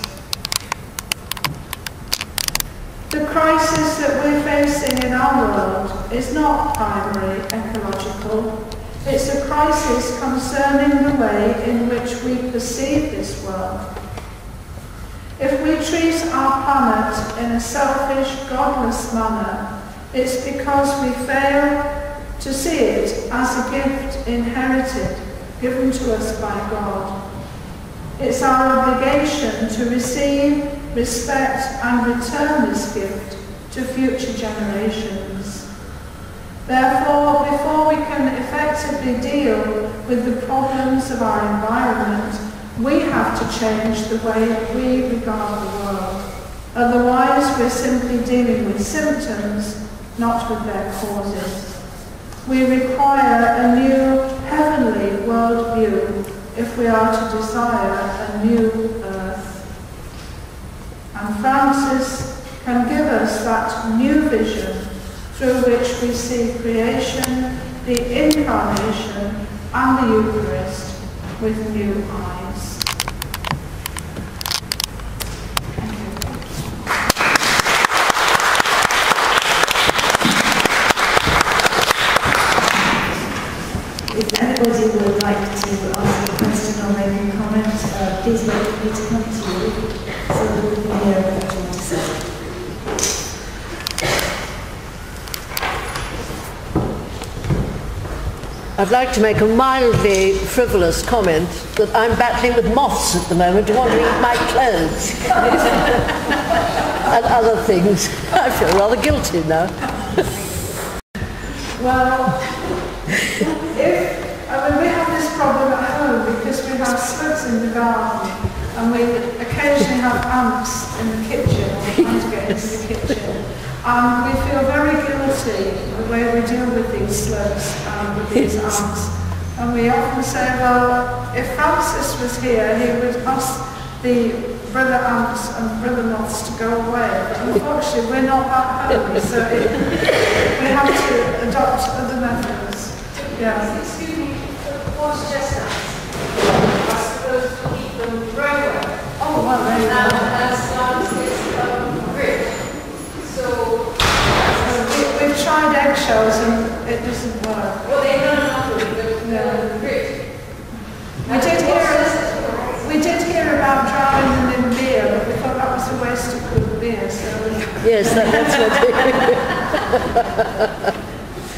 The crisis that we're facing in our world is not primarily ecological. It's a crisis concerning the way in which we perceive this world. If we treat our planet in a selfish, godless manner, it's because we fail to see it as a gift inherited, given to us by God. It's our obligation to receive, respect and return this gift to future generations. Therefore, before we can effectively deal with the problems of our environment, we have to change the way we regard the world. Otherwise, we're simply dealing with symptoms, not with their causes. We require a new heavenly worldview if we are to desire a new earth. And Francis can give us that new vision through which we see creation, the incarnation, and the Eucharist, with new eyes. If anybody would like to ask a question or make a comment, uh, please wait for me to come to you so that we can hear what you want to say. I'd like to make a mildly frivolous comment that I'm battling with moths at the moment who want to eat my clothes and other things. I feel rather guilty now. Well, if, I mean, we have this problem at home because we have slugs in the garden and we occasionally have ants in the kitchen, or trying to get into the kitchen. And we feel very guilty the way we deal with these slugs and with these ants. And we often say, well, if Francis was here, he would ask the brother ants and brother moths to go away. But unfortunately, we're not at home, so it, we have to adopt other methods. Yeah. Excuse me, what's chestnuts? I'm supposed to keep them very well. Oh, well, there you go. And as long as it's um, grit. So, we, we've tried eggshells and it doesn't work. Well, they don't know the Yeah. grit. We did hear, we did hear about drowning them in beer, but we thought that was a waste of good beer. So Yes, that, that's what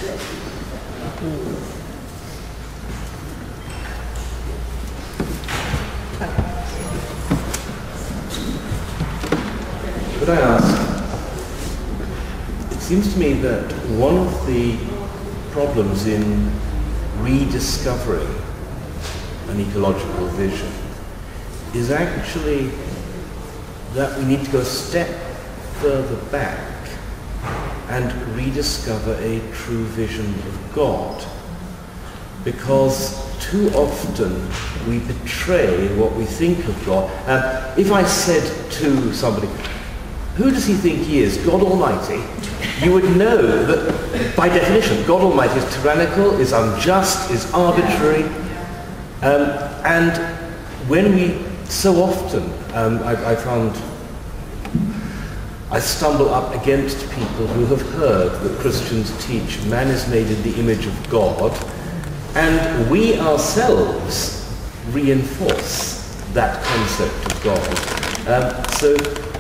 Could I ask, it seems to me that one of the problems in rediscovering an ecological vision is actually that we need to go a step further back and rediscover a true vision of God. Because too often we betray what we think of God. And if I said to somebody, who does he think he is? God Almighty? You would know that, by definition, God Almighty is tyrannical, is unjust, is arbitrary. Um, and when we, so often, um, I, I found, I stumble up against people who have heard that Christians teach man is made in the image of God, and we ourselves reinforce that concept of God. Um, so,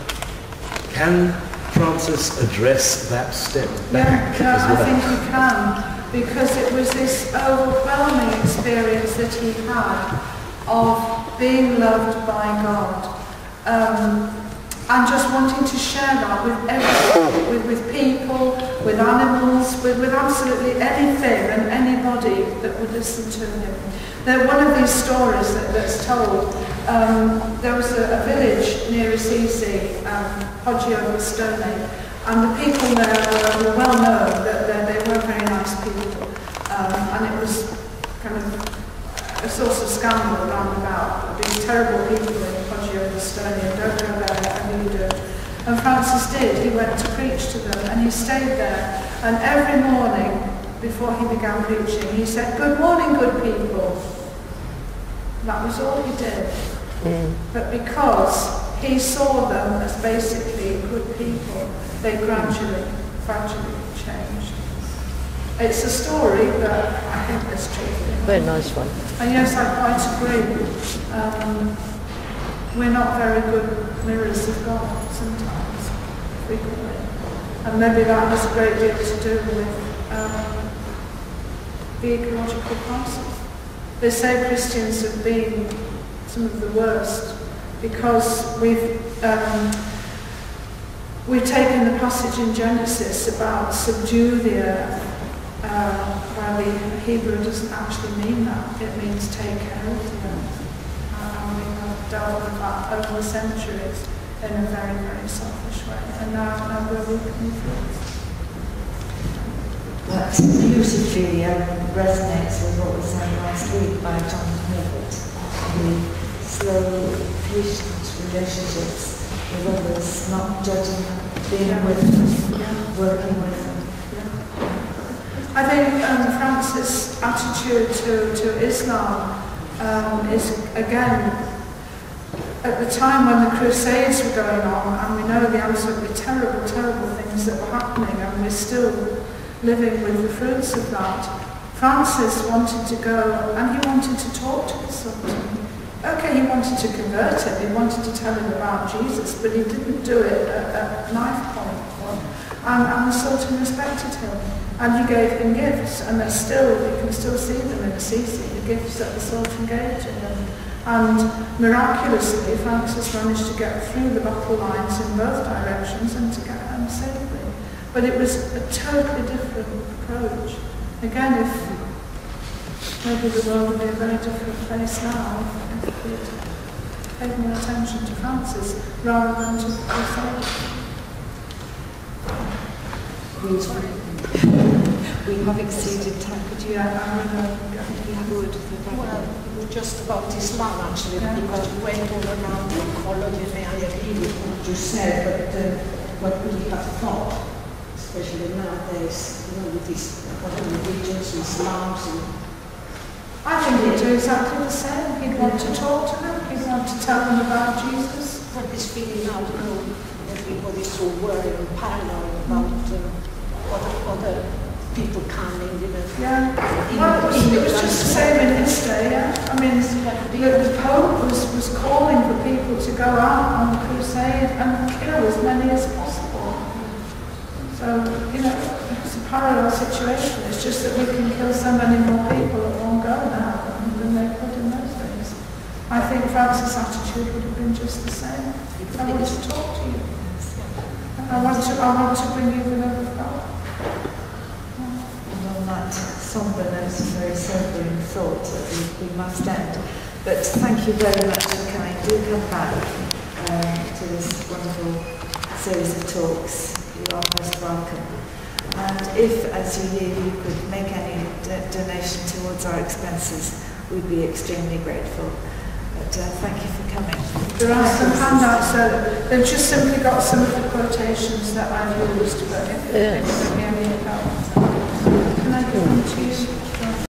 can Francis address that step back yeah, as yeah, well? I think he can, because it was this overwhelming experience that he had of being loved by God, um, and just wanting to share that with everyone, with, with people, with animals, with, with absolutely anything and anybody that would listen to him. There, one of these stories that, that's told, um, there was a, a village near Assisi, um, Poggio Bastoni, and the people there were, were well known, that, that they were very nice people, um, and it was kind of a source of scandal around about these terrible people in Poggio Bastoni, and don't go there, whatever you do. And Francis did, he went to preach to them, and he stayed there, and every morning, before he began preaching, he said, "Good morning, good people." That was all he did. Mm. But because he saw them as basically good people, they gradually, gradually changed. It's a story that I think is true. very nice one. And yes, I quite agree. Um, we're not very good mirrors of God sometimes, frequently. And maybe that has a great deal to do with um, the ecological crisis. They say Christians have been some of the worst because we've um, we've taken the passage in Genesis about subdue the earth, uh, while the Hebrew doesn't actually mean that. It means take care of the earth. Uh, and we have dealt with that over the centuries in a very, very selfish way. And now, now we're weakening through. That beautifully um, resonates with what was said last week by John Herbert. The slow, patient relationships with others, not judging them, being yeah. with them, yeah. working with them. Yeah. I think um, Francis' attitude to, to Islam um, is, again, at the time when the Crusades were going on, and we know the absolutely terrible, terrible things that were happening, and we're still living with the fruits of that, Francis wanted to go, and he wanted to talk to the Sultan. Okay, he wanted to convert him, he wanted to tell him about Jesus, but he didn't do it at, at knife point. And, and the Sultan respected him, and he gave him gifts, and they're still, you can still see them in Assisi, the gifts that the Sultan gave to him. And miraculously, Francis managed to get through the battle lines in both directions and to get home safely. But it was a totally different approach. Again, if maybe the world would be a very different place now if we'd paid more attention to Francis rather than to the Crusades. We have exceeded time. Could you have a word with the Well, just about Islam actually, yeah. Because we went all around the ecology, and I agree with what you said, but uh, what we have thought, especially nowadays, you know, with these other religions, Islams, and I think he'd do exactly the same. He'd want to talk to them, he'd want to tell them about Jesus. But this feeling now, you know, everybody's so worried and paranoid about uh, other, other people coming, you know. Yeah, well, it was, it was just the same in his day, yeah. I mean, the, the Pope was, was calling for people to go out on the crusade and kill as many as possible. So, you know, it's a parallel situation. It's just that we can kill so many more people at one go now than they could in those days. I think Francis' attitude would have been just the same. I want to talk to you. I want to, I want to bring you the love of God. And on that sombre note and very sobering thought that we, we must end. But thank you very much for coming. Do come back um, to this wonderful series of talks. You are most welcome. And if, as you leave, you could make any do- donation towards our expenses, we'd be extremely grateful. But uh, thank you for coming. There are some handouts there. They've just simply got some of the quotations that I've used, but if, Yes. if, if